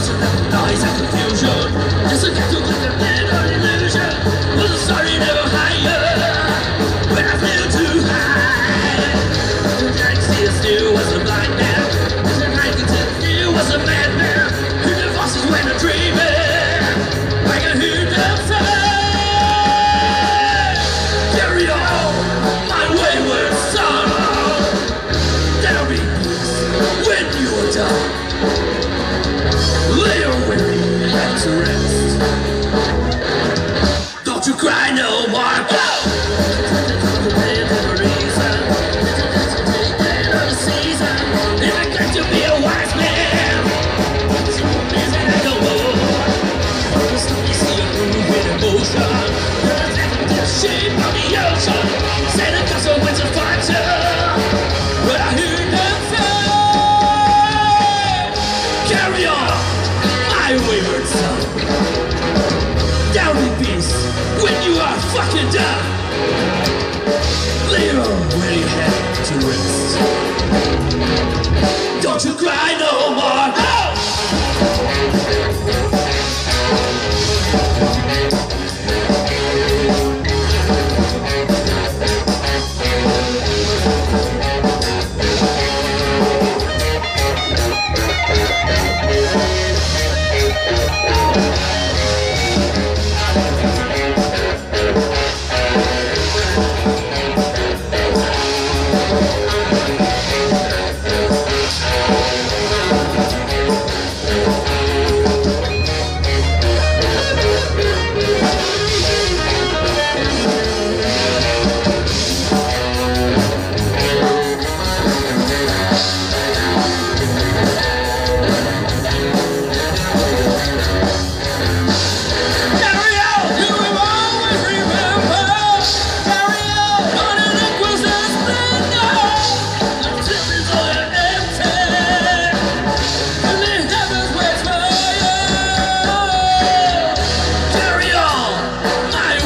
wasn't noise and confusion. Just a little bit of illusion. Was a sorry never higher. When I flew too high, the galaxy still was a blind man. The galaxy still was a madman. Who divorces when I'm dreaming? I can hear them say, carry on, my wayward son. There'll be peace when you are done. Lay your weary head to rest. Don't you cry no more. Go! Shape of the ocean, Santa Claus wins a fighter. But I hear them say, carry on, my wayward son. Down in peace when you are fucking done. Lay your weary head to rest. Don't you cry no more. No!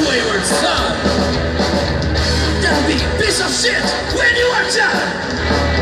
Shit, when you are done.